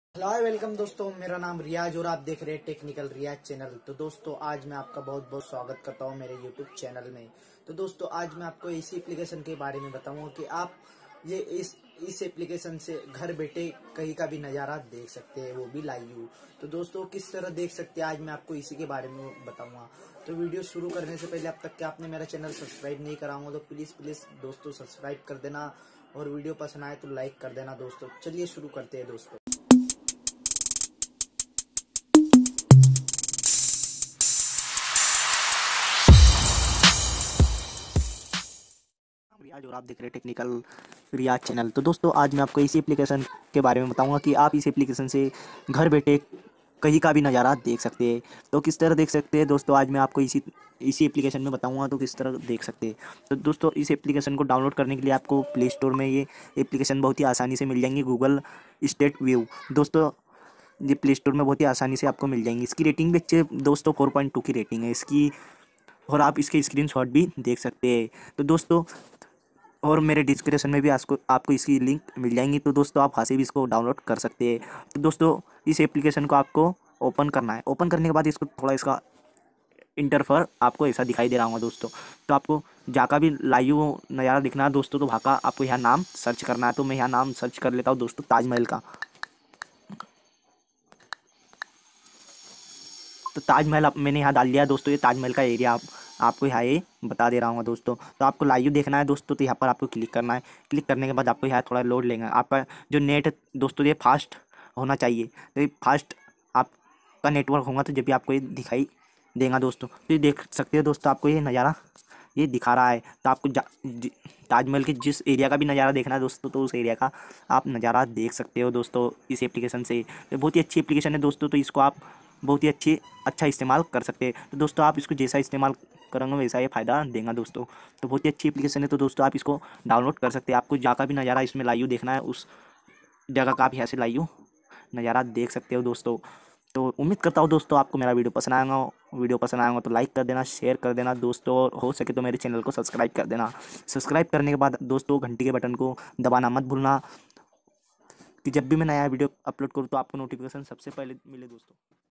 Hello welcome दोस्तों, मेरा नाम रियाज और आप देख रहे हैं टेक्निकल रियाज चैनल। तो दोस्तों आज मैं आपका बहुत बहुत स्वागत करता हूं मेरे यूट्यूब चैनल में। तो दोस्तों आज मैं आपको इसी एप्लीकेशन के बारे में बताऊंगा कि आप ये इस एप्लीकेशन से घर बैठे कहीं का भी नज़ारा देख सकते हैं, वो भी लाइव। तो दोस्तों किस तरह देख सकते हैं आज मैं आपको इसी के बारे में बताऊंगा। तो वीडियो शुरू करने से पहले अब तक कि आपने मेरा चैनल सब्सक्राइब नहीं करा होगा तो प्लीज़ प्लीज़ दोस्तों सब्सक्राइब कर देना, और वीडियो पसंद आए तो लाइक कर देना। दोस्तों चलिए शुरू करते हैं दोस्तों। रियाज और आप देख रहे हैं टेक्निकल रियाज चैनल। तो दोस्तों आज मैं आपको इसी एप्लीकेशन के बारे में बताऊंगा कि आप इस एप्लीकेशन से घर बैठे कहीं का भी नज़ारा देख सकते हैं। तो किस तरह देख सकते हैं दोस्तों, आज मैं आपको इसी इसी एप्लीकेशन में बताऊंगा तो किस तरह देख सकते हैं। तो दोस्तों इस एप्लीकेशन को डाउनलोड करने के लिए आपको प्ले स्टोर में ये एप्लीकेशन बहुत ही आसानी से मिल जाएंगी, गूगल स्टेट व्यू। दोस्तों ये प्ले स्टोर में बहुत ही आसानी से आपको मिल जाएंगी। इसकी रेटिंग भी अच्छी दोस्तों 4.2 की रेटिंग है इसकी, और आप इसके स्क्रीनशॉट भी देख सकते हैं। तो दोस्तों और मेरे डिस्क्रिप्शन में भी आपको इसकी लिंक मिल जाएंगी, तो दोस्तों आप वहाँ से भी इसको डाउनलोड कर सकते हैं। तो दोस्तों इस एप्लीकेशन को आपको ओपन करना है। ओपन करने के बाद इसको थोड़ा इसका इंटरफेस आपको ऐसा दिखाई दे रहा होगा दोस्तों। तो आपको जहाँ का भी लाइव नज़ारा दिखना है दोस्तों, तो वहाँ का आपको यहाँ नाम सर्च करना है। तो मैं यहाँ नाम सर्च कर लेता हूँ दोस्तों, ताजमहल का। तो ताजमहल मैंने यहाँ डाल दिया है दोस्तों। ये ताजमहल का एरिया आपको यहाँ ये बता दे रहा हूँ दोस्तों। तो आपको लाइव देखना है दोस्तों, तो यहाँ पर आपको क्लिक करना है। क्लिक करने के बाद आपको यहाँ थोड़ा लोड लेगा। आपका जो नेट है दोस्तों ये फास्ट होना चाहिए। तो ये फास्ट आपका नेटवर्क होगा तो जब भी आपको ये दिखाई देगा दोस्तों। तो ये देख सकते हो दोस्तों, आपको ये नज़ारा ये दिखा रहा है। तो आपको ताजमहल के जिस एरिया का भी नज़ारा देखना है दोस्तों, तो उस एरिया का आप नज़ारा देख सकते हो दोस्तों इस एप्लीकेशन से। तो बहुत ही अच्छी एप्लीकेशन है दोस्तों, तो इसको आप बहुत ही अच्छा इस्तेमाल कर सकते हैं। तो दोस्तों आप इसको जैसा इस्तेमाल करेंगे वैसा ये फ़ायदा देगा दोस्तों। तो बहुत ही अच्छी एप्लीकेशन है, तो दोस्तों आप इसको डाउनलोड कर सकते हैं। आपको जहाँ का भी नज़ारा इसमें लाइव देखना है उस जगह का आप यहाँ से लाइव नज़ारा देख सकते हो दोस्तों। तो उम्मीद करता हूँ दोस्तों आपको मेरा वीडियो पसंद आएगा तो लाइक कर देना, शेयर कर देना दोस्तों, और हो सके तो मेरे चैनल को सब्सक्राइब कर देना। सब्सक्राइब करने के बाद दोस्तों घंटी के बटन को दबाना मत भूलना, कि जब भी मैं नया वीडियो अपलोड करूँ तो आपको नोटिफिकेशन सबसे पहले मिले दोस्तों।